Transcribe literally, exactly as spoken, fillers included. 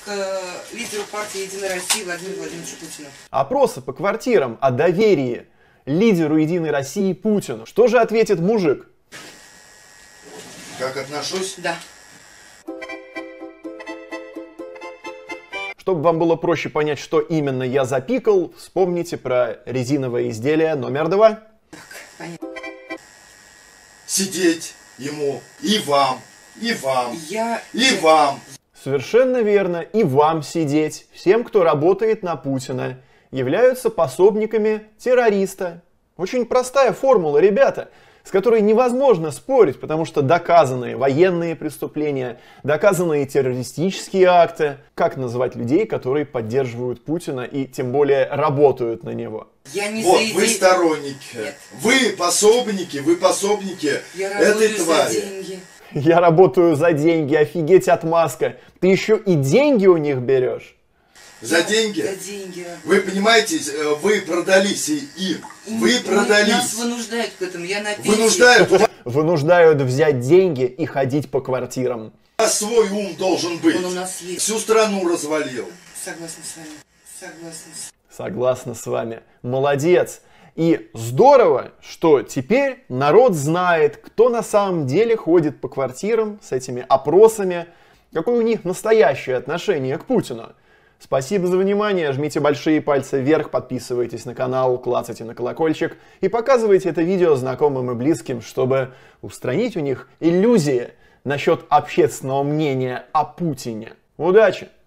э, лидеру партии «Единая Россия» Владимиру Владимировичу Путину. Опросы по квартирам о доверии лидеру «Единой России» Путину. Что же ответит мужик? Как отношусь? Да. Чтобы вам было проще понять, что именно я запикал, вспомните про резиновое изделие номер два. Так, понятно. Сидеть ему и вам, и вам, Я... и вам. Совершенно верно. И вам сидеть. Всем, кто работает на Путина, являются пособниками террориста. Очень простая формула, ребята, с которой невозможно спорить, потому что доказанные военные преступления, доказанные террористические акты. Как называть людей, которые поддерживают Путина и тем более работают на него? Я не Вот, за иде... вы сторонники, Нет. вы пособники, вы пособники Я этой работаю за твари. деньги. Я работаю за деньги, офигеть отмазка. Ты еще и деньги у них берешь? За Я деньги? За деньги. Вы понимаете, э, вы продались им, вы Нас продались. вынуждают к этому. Я на пенсии. Вынуждают, у Вынуждают взять деньги и ходить по квартирам. вас свой ум должен быть. Он у нас есть. Всю страну развалил. Согласна с вами. Согласна с Согласна с вами. Молодец. И здорово, что теперь народ знает, кто на самом деле ходит по квартирам с этими опросами, какое у них настоящее отношение к Путину. Спасибо за внимание, жмите большие пальцы вверх, подписывайтесь на канал, клацайте на колокольчик и показывайте это видео знакомым и близким, чтобы устранить у них иллюзии насчет общественного мнения о Путине. Удачи!